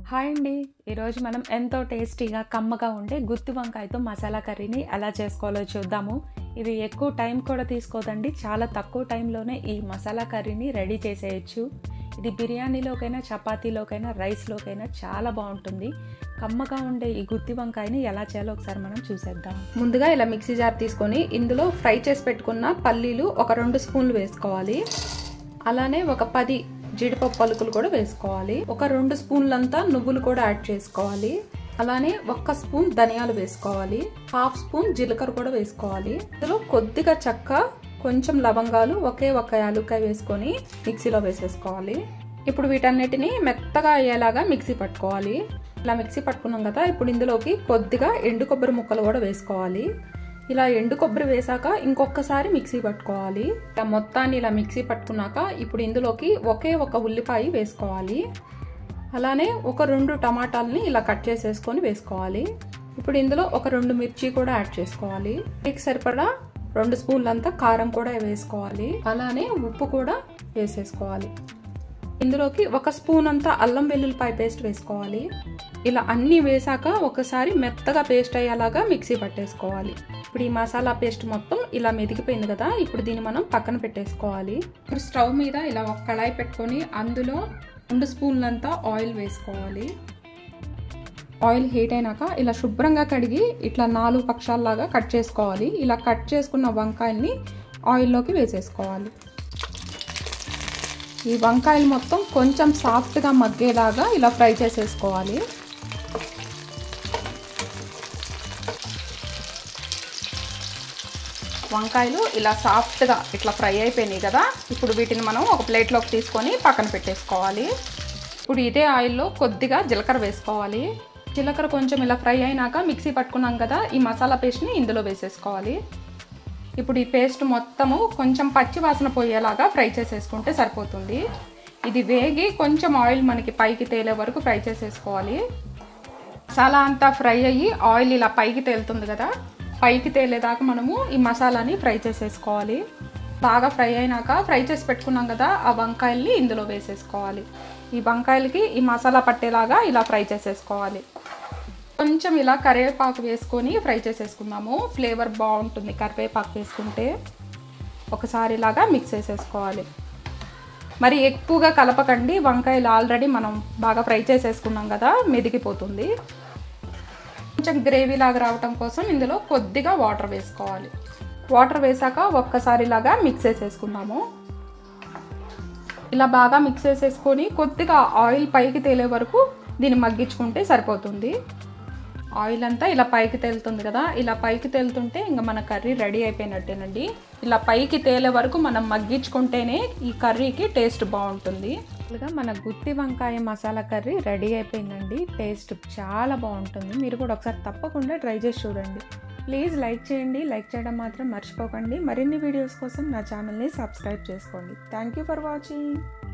Hi అండి. ఈరోజు మనం ఎంతో టేస్టీగా కమ్మగా ఉండే గుత్తి వంకాయతో మసాలా కర్రీని ఎలా చేసుకోవాలో చూద్దాము. ఇది ఎక్కువ టైం కూడా తీసుకోదండి. చాలా తక్కువ టైంలోనే ఈ మసాలా కర్రీని రెడీ చేసేయచ్చు. ఇది బిర్యానీలోకైనా, చపాతీలోకైనా, రైస్లోకైనా చాలా బాగుంటుంది. కమ్మగా ఉండే ఈ గుత్తి వంకాయని ఎలా చేయాలో ఒకసారి మనం చూసేద్దాం. ముందుగా ఇలా మిక్సీ జార్ తీసుకొని ఇందులో ఫ్రై చేసి పెట్టుకున్న పల్లీలు ఒక 2 స్పూన్లు వేసుకోవాలి. అలానే ఒక 10 జీడిపప్పు పలుకులు కూడా వేసుకోవాలి. ఒక 2 స్పూన్లంతా నువ్వులు కూడా యాడ్ చేసుకోవాలి. అలానే 1 స్పూన్ ధనియాలు వేసుకోవాలి. 1/2 స్పూన్ జీలకర్ర కూడా వేసుకోవాలి. ఇందులో కొద్దిగా చెక్క, కొంచెం లవంగాలు, ఒకే ఒక యాలుక్కాయ వేసుకొని మిక్సీలో వేసేసుకోవాలి. ఇప్పుడు వీటన్నిటిని మెత్తగా అయ్యేలాగా మిక్సీ పట్టుకోవాలి. ఇలా మిక్సీ పట్టుకున్నాం కదా, ఇప్పుడు ఇందులోకి కొద్దిగా ఎండు కొబ్బరి ముక్కలు కూడా వేసుకోవాలి. ఇలా ఎండు కొబ్బరి వేసాక ఇంకొకసారి మిక్సీ పట్టుకోవాలి. ఇలా మొత్తాన్ని ఇలా మిక్సీ పట్టుకున్నాక ఇప్పుడు ఇందులోకి ఒకే ఒక ఉల్లిపాయ వేసుకోవాలి. అలానే ఒక 2 టమాటాలని ఇలా కట్ చేసేసుకొని వేసుకోవాలి. ఇప్పుడు ఇందులో ఒక 2 మిర్చి కూడా యాడ్ చేసుకోవాలి. మీకు సరిపడా 2 స్పూన్లంతా కారం కూడా వేసుకోవాలి. అలానే ఉప్పు కూడా వేసేసుకోవాలి. ఇందులోకి 1 స్పూన్ అంతా అల్లం వెల్లుల్లిపాయ పేస్ట్ వేసుకోవాలి. ఇలా అన్నీ వేసాక ఒకసారి మెత్తగా పేస్ట్ అయ్యేలాగా మిక్సీ పట్టేసుకోవాలి. ఇప్పుడు ఈ మసాలా పేస్ట్ మొత్తం ఇలా మెదిగిపోయింది కదా, ఇప్పుడు దీన్ని మనం పక్కన పెట్టేసుకోవాలి. ఇప్పుడు స్టవ్ మీద ఇలా ఒక కళాయి పెట్టుకొని అందులో 2 స్పూన్లంతా ఆయిల్ వేసుకోవాలి. ఆయిల్ హీట్ అయినాక ఇలా శుభ్రంగా కడిగి ఇట్లా 4 పక్షాల్లాగా కట్ చేసుకోవాలి. ఇలా కట్ చేసుకున్న వంకాయల్ని ఆయిల్లోకి వేసేసుకోవాలి. ఈ వంకాయలు మొత్తం కొంచెం సాఫ్ట్గా మగ్గేలాగా ఇలా ఫ్రై చేసేసుకోవాలి. వంకాయలు ఇలా సాఫ్ట్గా ఇట్లా ఫ్రై అయిపోయినాయి కదా, ఇప్పుడు వీటిని మనం ఒక ప్లేట్లోకి తీసుకొని పక్కన పెట్టేసుకోవాలి. ఇప్పుడు ఇదే ఆయిల్లో కొద్దిగా జీలకర్ర వేసుకోవాలి. జీలకర్ర కొంచెం ఇలా ఫ్రై అయినాక మిక్సీ పట్టుకున్నాం కదా, ఈ మసాలా పేస్ట్ని ఇందులో వేసేసుకోవాలి. ఇప్పుడు ఈ పేస్ట్ మొత్తము కొంచెం పచ్చి వాసన పోయేలాగా ఫ్రై చేసేసుకుంటే సరిపోతుంది. ఇది వేగి కొంచెం ఆయిల్ మనకి పైకి తేలే వరకు ఫ్రై చేసేసుకోవాలి. మసాలా అంతా ఫ్రై అయ్యి ఆయిల్ ఇలా పైకి తేలుతుంది కదా, పైకి తేలేదాకా మనము ఈ మసాలాని ఫ్రై చేసేసుకోవాలి. బాగా ఫ్రై అయినాక ఫ్రై చేసి పెట్టుకున్నాం కదా, ఆ వంకాయల్ని ఇందులో వేసేసుకోవాలి. ఈ వంకాయలకి ఈ మసాలా పట్టేలాగా ఇలా ఫ్రై చేసేసుకోవాలి. కొంచెం ఇలా కరివేపాకు వేసుకొని ఫ్రై చేసేసుకుందాము. ఫ్లేవర్ బాగుంటుంది కరివేపాకు వేసుకుంటే. ఒకసారి ఇలాగా మిక్స్ చేసేసుకోవాలి. మరి ఎక్కువగా కలపకండి, వంకాయలు ఆల్రెడీ మనం బాగా ఫ్రై చేసేసుకున్నాం కదా, మెదిగిపోతుంది. కొంచెం గ్రేవీ లాగా రావటం కోసం ఇందులో కొద్దిగా వాటర్ వేసుకోవాలి. వాటర్ వేసాక ఒక్కసారి ఇలాగా మిక్స్ చేసేసుకుందాము. ఇలా బాగా మిక్స్ చేసేసుకొని కొద్దిగా ఆయిల్ పైకి తేలే వరకు దీన్ని మగ్గించుకుంటే సరిపోతుంది. ఆయిల్ అంతా ఇలా పైకి తేలుతుంది కదా, ఇలా పైకి తేలుతుంటే ఇంకా మన కర్రీ రెడీ అయిపోయినట్టేనండి. ఇలా పైకి తేలే వరకు మనం మగ్గించుకుంటేనే ఈ కర్రీకి టేస్ట్ బాగుంటుంది. ఇలాగా మన గుత్తి వంకాయ మసాలా కర్రీ రెడీ అయిపోయిందండి. టేస్ట్ చాలా బాగుంటుంది. మీరు కూడా ఒకసారి తప్పకుండా ట్రై చేసి చూడండి. ప్లీజ్ లైక్ చేయండి. లైక్ చేయడం మాత్రం మర్చిపోకండి. మరిన్ని వీడియోస్ కోసం నా ఛానల్ని సబ్స్క్రైబ్ చేసుకోండి. Thank you for watching.